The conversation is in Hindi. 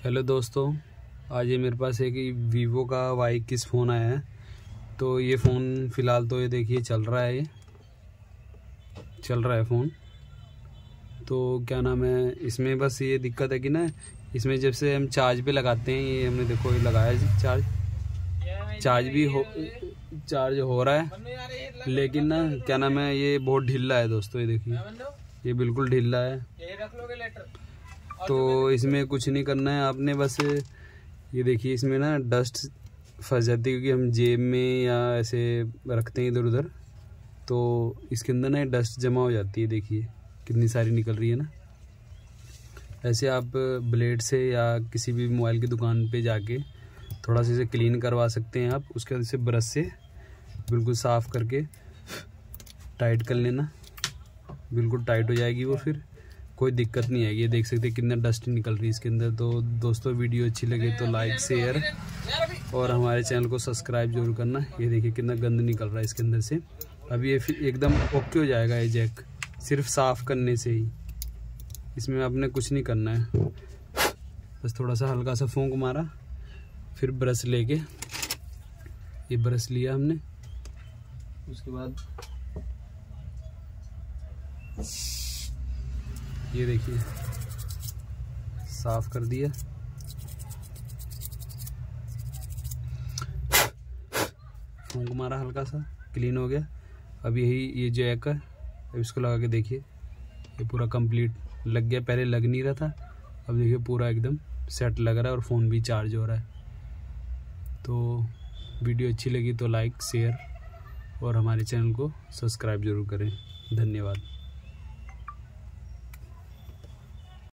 हेलो दोस्तों, आज ये मेरे पास एक वीवो का Y21 फ़ोन आया है। तो ये फ़ोन फ़िलहाल तो ये देखिए चल रहा है फ़ोन। तो क्या नाम है, इसमें बस ये दिक्कत है कि ना, इसमें जब से हम चार्ज पे लगाते हैं, ये हमने देखो ये लगाया चार्ज हो रहा है, लेकिन ना क्या नाम है, ये बहुत ढीला है दोस्तों। ये देखिए ये बिल्कुल ढीला है। तो इसमें कुछ नहीं करना है आपने, बस ये देखिए इसमें ना डस्ट फंस जाती है, क्योंकि हम जेब में या ऐसे रखते हैं इधर उधर, तो इसके अंदर ना डस्ट जमा हो जाती है। देखिए कितनी सारी निकल रही है ना। ऐसे आप ब्लेड से या किसी भी मोबाइल की दुकान पे जाके थोड़ा सा इसे क्लीन करवा सकते हैं आप। उसके बाद इसे ब्रश से बिल्कुल साफ़ करके टाइट कर लेना, बिल्कुल टाइट हो जाएगी वो, फिर कोई दिक्कत नहीं आएगी। ये देख सकते हैं कितना डस्ट निकल रही है इसके अंदर। तो दोस्तों वीडियो अच्छी लगे तो लाइक शेयर और हमारे चैनल को सब्सक्राइब जरूर करना। ये देखिए कितना गंद निकल रहा है इसके अंदर से। अभी ये फिर एकदम ओके हो जाएगा ये जैक, सिर्फ साफ़ करने से ही। इसमें आपने कुछ नहीं करना है, बस थोड़ा सा हल्का सा फूंक मारा, फिर ब्रश लेके, ये ब्रश लिया हमने, उसके बाद ये देखिए साफ कर दिया। फूंक मारा हल्का सा, क्लीन हो गया। अब ये जैक है, अब इसको लगा के देखिए, ये पूरा कंप्लीट लग गया। पहले लग नहीं रहा था, अब देखिए पूरा एकदम सेट लग रहा है और फ़ोन भी चार्ज हो रहा है। तो वीडियो अच्छी लगी तो लाइक शेयर और हमारे चैनल को सब्सक्राइब जरूर करें। धन्यवाद।